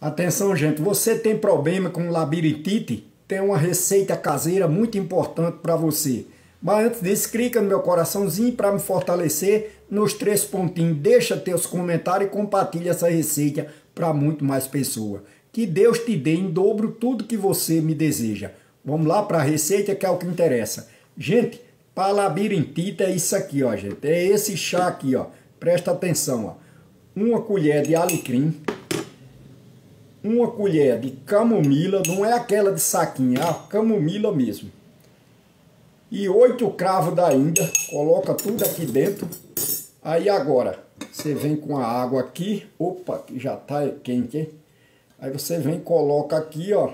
Atenção, gente, você tem problema com labirintite? Tem uma receita caseira muito importante para você. Mas antes disso, clica no meu coraçãozinho para me fortalecer nos 3 pontinhos. Deixa teus comentários e compartilha essa receita para muito mais pessoas. Que Deus te dê em dobro tudo que você me deseja. Vamos lá para a receita, que é o que interessa. Gente, para labirintite é isso aqui, ó, gente. É esse chá aqui, ó. Presta atenção, ó. Uma colher de alecrim. Uma colher de camomila, não é aquela de saquinho, é a camomila mesmo. E 8 cravos da Índia, coloca tudo aqui dentro. Aí agora, você vem com a água aqui, opa, que já tá quente, hein? Aí você vem e coloca aqui, ó.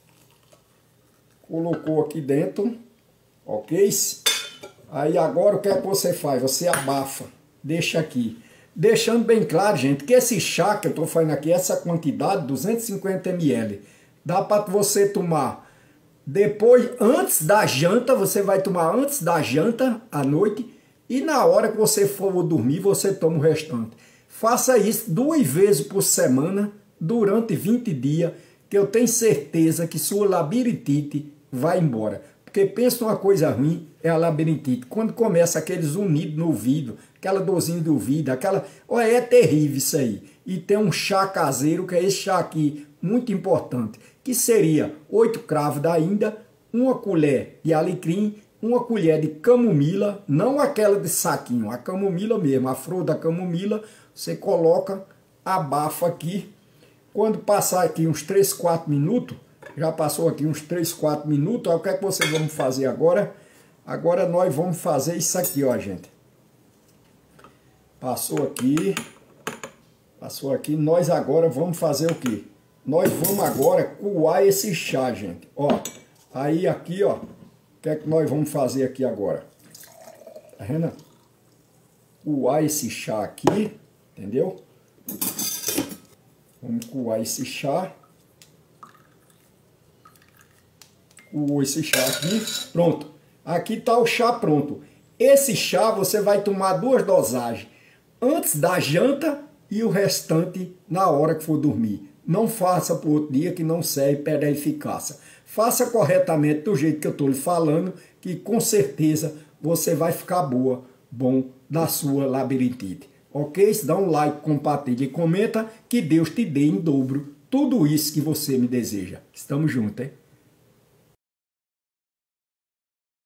Colocou aqui dentro, ok? Aí agora o que é que você faz? Você abafa, deixa aqui. Deixando bem claro, gente, que esse chá que eu estou fazendo aqui, essa quantidade, 250 ml, dá para você tomar depois, antes da janta, você vai tomar antes da janta, à noite, e na hora que você for dormir, você toma o restante. Faça isso 2 vezes por semana, durante 20 dias, que eu tenho certeza que sua labirintite vai embora. Porque pensa numa coisa ruim, é a labirintite. Quando começa aquele zunido no ouvido, aquela dorzinha do ouvido, aquela... Olha, é terrível isso aí. E tem um chá caseiro, que é esse chá aqui, muito importante, que seria 8 cravos da Índia, uma colher de alecrim, uma colher de camomila, não aquela de saquinho, a camomila mesmo, a flor da camomila, você coloca, abafa aqui. Quando passar aqui uns 3, 4 minutos, já passou aqui uns 3, 4 minutos. Aí o que é que vocês vão fazer agora? Agora nós vamos fazer isso aqui, ó, gente. Passou aqui. Passou aqui. Nós agora vamos fazer o quê? Nós vamos agora coar esse chá, gente. Ó, aí aqui, ó. O que é que nós vamos fazer aqui agora? Tá vendo? Coar esse chá aqui, entendeu? Vamos coar esse chá. Esse chá aqui, pronto. Aqui está o chá pronto. Esse chá você vai tomar 2 dosagens. Antes da janta e o restante na hora que for dormir. Não faça para outro dia, que não serve para a eficácia. Faça corretamente do jeito que eu estou lhe falando, que com certeza você vai ficar bom da sua labirintite. Ok? Dá um like, compartilha e comenta. Que Deus te dê em dobro tudo isso que você me deseja. Estamos juntos, hein?